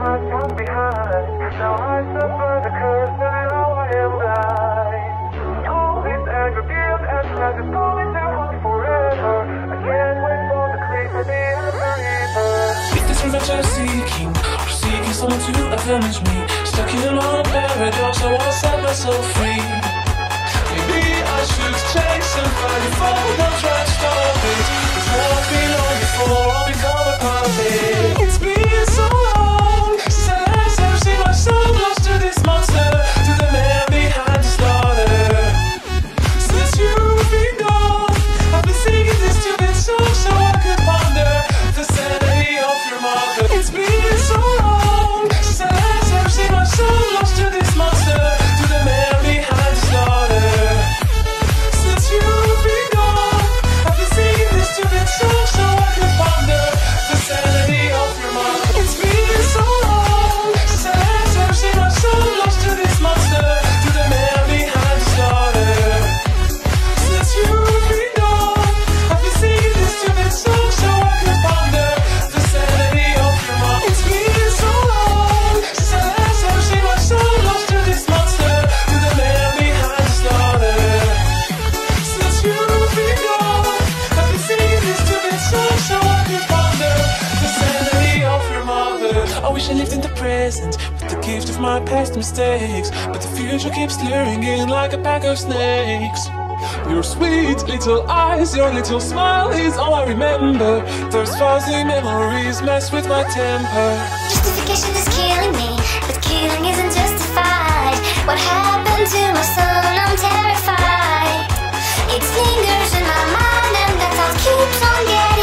my time behind. Now I suffer the curse and now I am blind. All this anger, guilt, and stress is going to haunt me forever. I can't wait for the creep of the reaper. If this revenge I'm seeking, or seeking someone to avenge me, stuck in a long paradox, I wanna set myself free. Maybe I should chase and find a fall, don't try to stop it. It's what I feel longing for, I'll become a puppet. It's been so long since I last ever seen myself lost to this monster, to the man behind the slaughter. Since you've been gone, I've been singing this stupid song so I could ponder the sanity of your mother. It's been so long since I last ever seen myself lost to this monster, to the man behind the slaughter. Since you've been gone, I've been singing this stupid song so I could ponder the sanity of your mother. It's been so long since I last ever seen myself lost to this monster, to the man behind the slaughter. Since you've been gone, I've been singing this stupid song so I could ponder the sanity of your mother. It's been so long since I last ever seen myself lost to this monster, to the man behind the slaughter. Since you've been gone, I've been singing this stupid song so I could ponder the sanity of your mother. I wish I lived in the present with the gift of my past mistakes, but the future keeps luring in like a pack of snakes. Your sweet little eyes, your little smile is all I remember. Those fuzzy memories mess with my temper. Justification is killing me, but killing isn't justified. What happened to my soul? I'm terrified. It lingers in my mind and that thought keeps on getting